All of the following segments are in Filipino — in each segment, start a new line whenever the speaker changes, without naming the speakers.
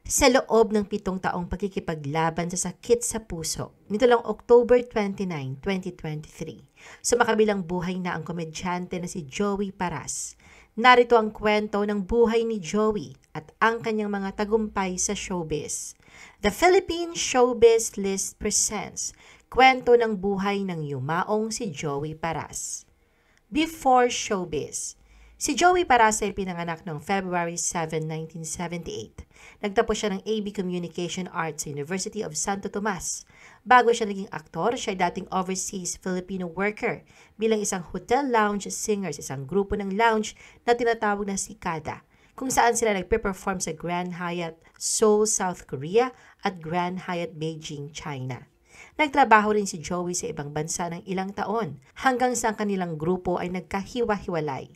Sa loob ng 7 taong pagkikipaglaban sa sakit sa puso, nito lang October 29, 2023, sumakabilang buhay na ang komedyante na si Joey Paras. Narito ang kwento ng buhay ni Joey at ang kanyang mga tagumpay sa showbiz. The Philippine Showbiz List presents kwento ng buhay ng yumaong si Joey Paras. Before showbiz, si Joey Paras ay pinanganak noong February 7, 1978. Nagtapos siya ng AB Communication Arts sa University of Santo Tomas. Bago siya naging aktor, siya ay dating overseas Filipino worker bilang isang hotel lounge singer sa isang grupo ng lounge na tinatawag na Sikada, kung saan sila nagpe-perform sa Grand Hyatt Seoul, South Korea at Grand Hyatt Beijing, China. Nagtrabaho rin si Joey sa ibang bansa ng ilang taon hanggang sa ang kanilang grupo ay nagkahiwa-hiwalay.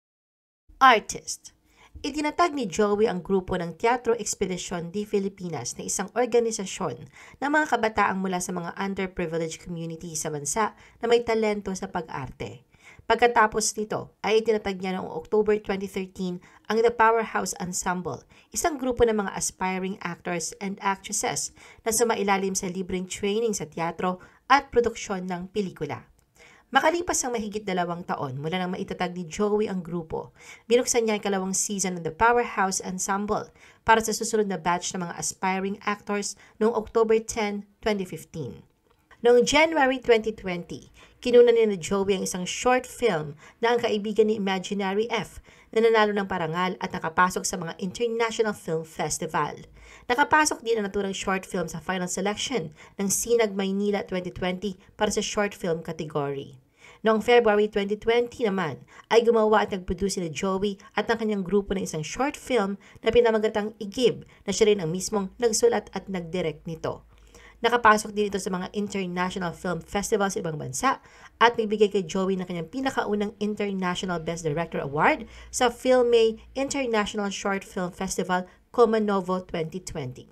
Artist. Itinatag ni Joey ang grupo ng Teatro Expedición de Filipinas na isang organisasyon ng mga kabataang mula sa mga underprivileged community sa bansa na may talento sa pag-arte. Pagkatapos nito ay itinatag niya noong October 2013 ang The Powerhouse Ensemble, isang grupo ng mga aspiring actors and actresses na sumailalim sa libreng training sa teatro at produksyon ng pelikula. Makalipas ang mahigit 2 taon mula nang maitatag ni Joey ang grupo, binuksan niya ang ikalawang season ng The Powerhouse Ensemble para sa susunod na batch ng mga aspiring actors noong October 10, 2015. Noong January 2020, kinunan ni Joey ang isang short film na Ang Kaibigan ni Imaginary F na nanalo ng parangal at nakapasok sa mga International Film Festival. Nakapasok din ang naturang short film sa final selection ng Sinag Maynila 2020 para sa short film category. Noong February 2020 naman ay gumawa at nag-produce ni Joey at ang kanyang grupo ng isang short film na pinamagatang Igib na siya rin ang mismong nagsulat at nag-direct nito. Nakapasok din ito sa mga International Film Festival sa ibang bansa at nagbigay kay Joey ng kanyang pinakaunang International Best Director Award sa Filmay International Short Film Festival Comanovo 2020.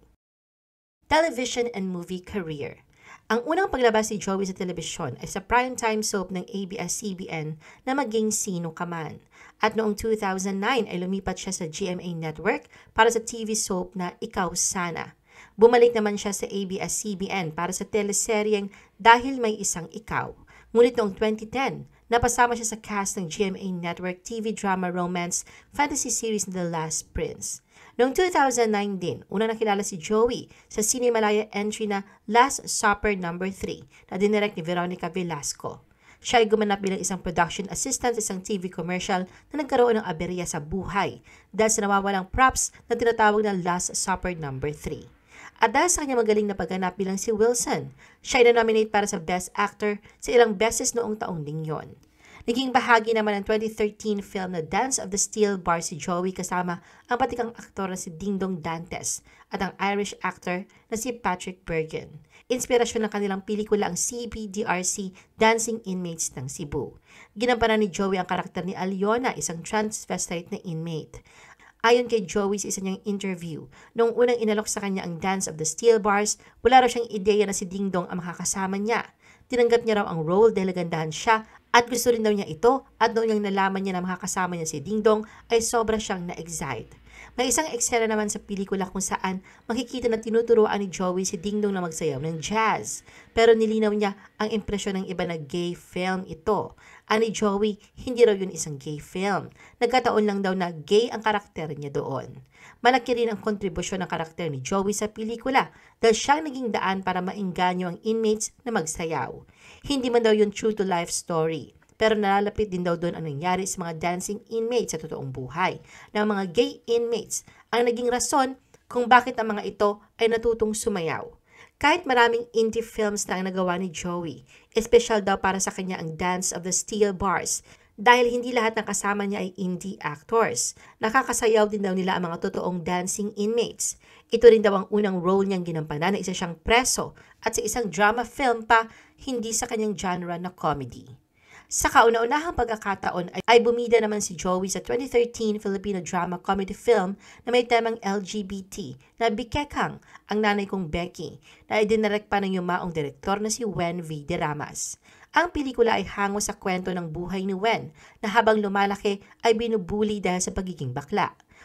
Television and Movie Career. Ang unang paglabas ni Joey sa telebisyon ay sa primetime soap ng ABS-CBN na Maging Sino Ka Man. At noong 2009 ay lumipat siya sa GMA Network para sa TV soap na Ikaw Sana. Bumalik naman siya sa ABS-CBN para sa teleseryeng Dahil May Isang Ikaw. Ngunit noong 2010, napasama siya sa cast ng GMA Network TV drama romance fantasy series The Last Prince. Noong 2009 din, unang nakilala si Joey sa Cinemalaya entry na Last Supper No. 3 na dinirect ni Veronica Velasco. Siya ay gumanap bilang isang production assistant sa isang TV commercial na nagkaroon ng aberya sa buhay dahil sa nawawalang props na tinatawag na Last Supper No. 3. At dahil sa kanya magaling na pagganap bilang si Wilson, siya ay na-nominate para sa Best Actor sa ilang beses noong taong ding yon. Naging bahagi naman ng 2013 film na Dance of the Steel Bars si Joey kasama ang patikang aktor na si Dingdong Dantes at ang Irish actor na si Patrick Bergen. Inspirasyon ng kanilang pelikula ang CBDRC Dancing Inmates ng Cebu. Ginampanan ni Joey ang karakter ni Aliona, isang transvestite na inmate. Ayon kay Joey sa isa niyang interview, noong unang inalok sa kanya ang Dance of the Steel Bars, wala raw siyang ideya na si Dingdong ang makakasama niya. Tinanggap niya raw ang role dahil nagandahan siya at gusto rin daw niya ito at noong niyang nalaman niya na makakasama niya si Dingdong ay sobra siyang na-excite. May isang eksena naman sa pelikula kung saan makikita na tinuturoan ni Joey si Dingdong na magsayaw ng jazz. Pero nilinaw niya ang impresyon ng iba na gay film ito. Ani Joey, hindi raw yun isang gay film. Nagkataon lang daw na gay ang karakter niya doon. Malaki rin ang kontribusyon ng karakter ni Joey sa pelikula dahil siyang naging daan para maengganyo ang inmates na magsayaw. Hindi man daw yun true to life story. Pero nalalapit din daw doon ang nangyari sa mga dancing inmates sa totoong buhay na mga gay inmates ang naging rason kung bakit ang mga ito ay natutong sumayaw. Kahit maraming indie films na ang nagawa ni Joey, espesyal daw para sa kanya ang Dance of the Steel Bars dahil hindi lahat ng kasama niya ay indie actors. Nakakasayaw din daw nila ang mga totoong dancing inmates. Ito rin daw ang unang role niyang ginampanan na isa siyang preso at sa isang drama film pa, hindi sa kanyang genre na comedy. Sa kauna-unahang pagkakataon ay bumida naman si Joey sa 2013 Filipino drama comedy film na may temang LGBT na Bikekang, ang nanay kong Becky, na idinirect pa ng yumaong direktor na si Wen V. De Ramas. Ang pelikula ay hango sa kwento ng buhay ni Wen na habang lumalaki ay binubuli dahil sa pagiging bakla.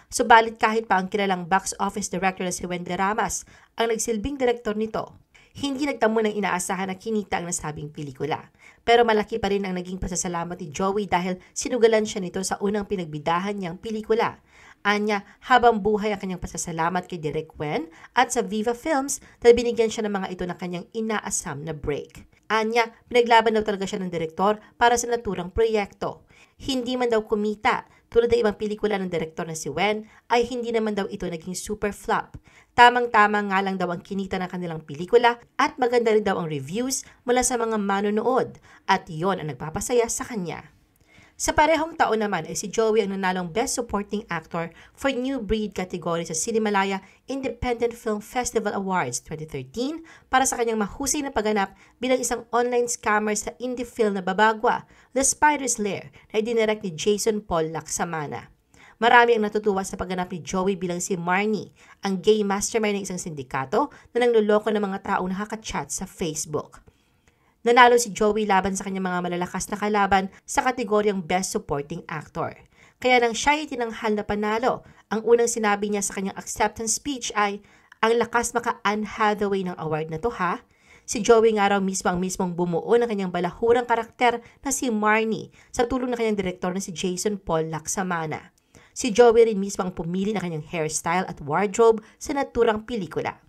Subalit kahit pa ang kilalang box office director na si Wendy Ramas ang nagsilbing direktor nito, hindi nagtamo ng inaasahan na kinita ang nasabing pelikula. Pero malaki pa rin ang naging pasasalamat ni Joey dahil sinugalan siya nito sa unang pinagbidahan niyang pelikula. Anya, habang buhay ang kanyang pasasalamat kay Direk Wen at sa Viva Films dahil binigyan siya ng mga ito na kanyang inaasam na break. Anya, pinaglaban daw talaga siya ng direktor para sa naturang proyekto. Hindi man daw kumita, tulad ng ibang pelikula ng direktor na si Wen, ay hindi naman daw ito naging super flop. Tamang-tama nga lang daw ang kinita ng kanilang pelikula at maganda rin daw ang reviews mula sa mga manonood at yon ang nagpapasaya sa kanya. Sa parehong taon naman ay si Joey ang nanalong Best Supporting Actor for New Breed category sa Cinemalaya Independent Film Festival Awards 2013 para sa kanyang mahusay na pagganap bilang isang online scammer sa indie film na babagwa, The Spider's Lair, na idinirect ni Jason Paul Laksamana. Marami ang natutuwa sa pagganap ni Joey bilang si Marnie, ang gay mastermind ng isang sindikato na nangloloko ng mga taong nakaka-chat sa Facebook. Nanalo si Joey laban sa kanyang mga malalakas na kalaban sa kategoryang Best Supporting Actor. Kaya nang siya ay tinanghal na panalo, ang unang sinabi niya sa kanyang acceptance speech ay, "Ang lakas maka Anne Hathaway ng award na to ha?" Si Joey nga raw mismo ang mismong bumuo ng kanyang balahurang karakter na si Marnie sa tulong ng kanyang direktor na si Jason Paul Laksamana. Si Joey rin mismo ang pumili ng kanyang hairstyle at wardrobe sa naturang pelikula.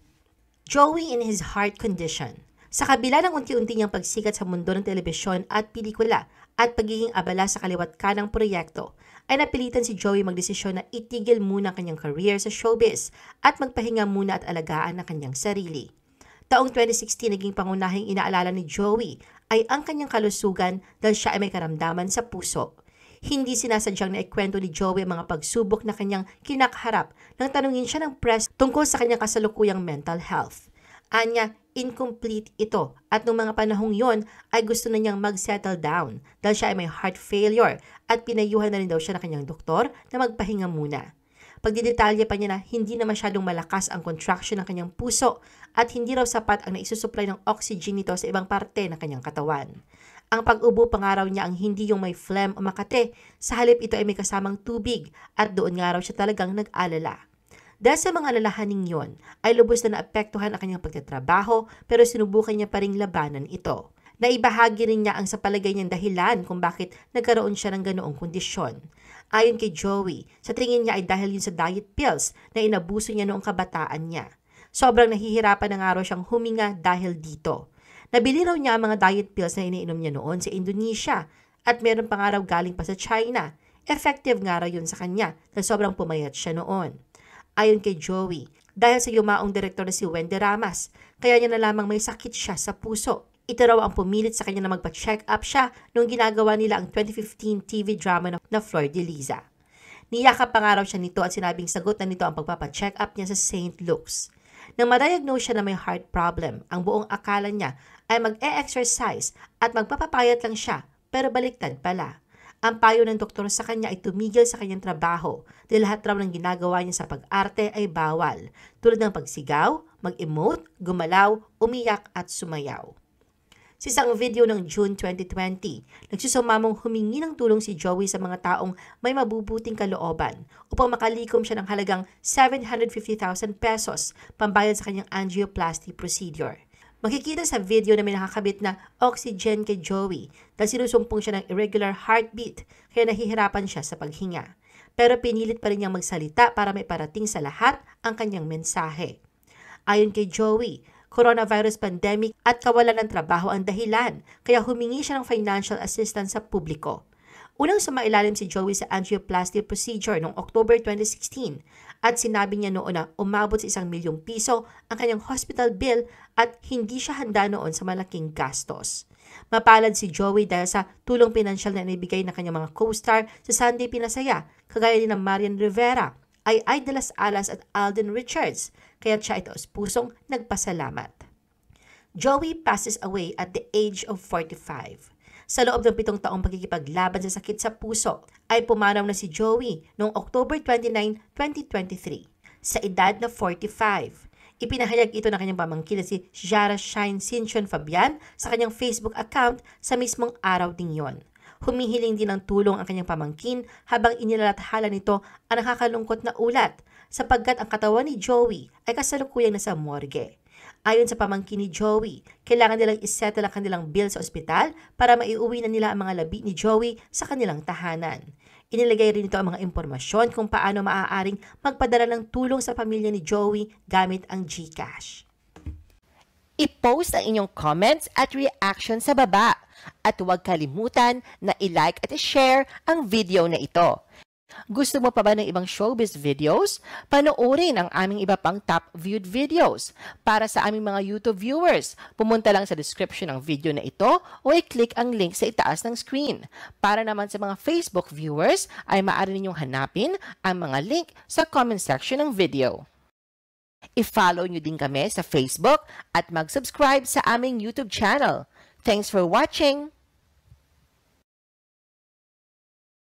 Joey in his heart condition. Sa kabila ng unti-unti niyang pagsikat sa mundo ng telebisyon at pelikula at pagiging abala sa kaliwat kanang proyekto, ay napilitan si Joey magdesisyon na itigil muna ang kanyang career sa showbiz at magpahinga muna at alagaan ang kanyang sarili. Taong 2016 naging pangunahing inaalala ni Joey ay ang kanyang kalusugan dahil siya ay may karamdaman sa puso. Hindi sinasadyang naikwento ni Joey ang mga pagsubok na kanyang kinakaharap nang tanungin siya ng press tungkol sa kanyang kasalukuyang mental health. Anya, incomplete ito at noong mga panahong yon ay gusto na niyang mag-settle down dahil siya ay may heart failure at pinayuhan na rin daw siya ng kanyang doktor na magpahinga muna. Pagdidetalye pa niya na hindi na masyadong malakas ang contraction ng kanyang puso at hindi raw sapat ang naisusupply ng oxygen nito sa ibang parte ng kanyang katawan. Ang pag-ubo pangaraw niya ang hindi yung may phlegm o makate, sa halip ito ay may kasamang tubig at doon nga raw siya talagang nag-alala. Dahil sa mga alalahaning yon, ay lubos na naapektuhan ang kanyang pagtatrabaho pero sinubukan niya pa ring labanan ito. Naibahagi rin niya ang sa palagay niyang dahilan kung bakit nagkaroon siya ng ganoong kondisyon. Ayon kay Joey, sa tingin niya ay dahil yun sa diet pills na inabuso niya noong kabataan niya. Sobrang nahihirapan na nga raw siyang huminga dahil dito. Nabili raw niya ang mga diet pills na iniinom niya noon sa Indonesia at meron pa nga raw galing pa sa China. Effective nga raw yun sa kanya dahil sobrang pumayat siya noon. Ayon kay Joey, dahil sa yumaong direktor na si Wendy Ramas, kaya niya na lamang may sakit siya sa puso. Ito raw ang pumilit sa kanya na magpa-check up siya nung ginagawa nila ang 2015 TV drama na Flor de Liza. Niyakap pa nga raw siya nito at sinabing sagot na nito ang pagpapa-check up niya sa St. Luke's. Nang ma-diagnose siya na may heart problem, ang buong akala niya ay mag-e-exercise at magpapapayat lang siya, pero baliktad pala. Ang payo ng doktor sa kanya ay tumigil sa kanyang trabaho dahil lahat raw ng ginagawa niya sa pag-arte ay bawal, tulad ng pagsigaw, mag-emote, gumalaw, umiyak at sumayaw. Sa isang video ng June 2020, nagsusumamong humingi ng tulong si Joey sa mga taong may mabubuting kalooban upang makalikom siya ng halagang 750,000 pesos pambayad sa kanyang angioplasty procedure. Makikita sa video na may nakakabit na oxygen kay Joey dahil sinusumpong siya ng irregular heartbeat kaya nahihirapan siya sa paghinga. Pero pinilit pa rin niyang magsalita para may parating sa lahat ang kanyang mensahe. Ayon kay Joey, coronavirus pandemic at kawalan ng trabaho ang dahilan kaya humingi siya ng financial assistance sa publiko. Unang sumailalim si Joey sa angioplasty procedure noong October 2016 at sinabi niya noon na umabot sa 1 milyong piso ang kanyang hospital bill at hindi siya handa noon sa malaking gastos. Mapalad si Joey dahil sa tulong pinansyal na inibigay ng kanyang mga co-star sa Sunday Pinasaya, kagaya ni na Marian Rivera, ay de las Alas at Alden Richards, kaya siya ito pusong nagpasalamat. Joey passes away at the age of 45. Sa loob ng 7 taong pagkikipaglaban sa sakit sa puso, ay pumanaw na si Joey noong October 29, 2023, sa edad na 45. Ipinahayag ito ng kanyang pamangkin na si Jara Shine Sinchon Fabian sa kanyang Facebook account sa mismong araw ding yon. Humihiling din ng tulong ang kanyang pamangkin habang inilalathala nito ang nakakalungkot na ulat sapagkat ang katawan ni Joey ay kasalukuyang nasa morgue. Ayon sa pamangkin ni Joey, kailangan nilang isettle ang kanilang bill sa ospital para maiuwi na nila ang mga labi ni Joey sa kanilang tahanan. Inilagay rin ito ang mga impormasyon kung paano maaaring magpadala ng tulong sa pamilya ni Joey gamit ang GCash.
I-post ang inyong comments at reaction sa baba. At huwag kalimutan na i-like at i-share ang video na ito. Gusto mo pa ba ng ibang showbiz videos? Panoorin ang aming iba pang top viewed videos. Para sa aming mga YouTube viewers, pumunta lang sa description ng video na ito o i-click ang link sa itaas ng screen. Para naman sa mga Facebook viewers, ay maaari ninyong hanapin ang mga link sa comment section ng video. I-follow nyo din kami sa Facebook at mag-subscribe sa aming YouTube channel. Thanks for watching!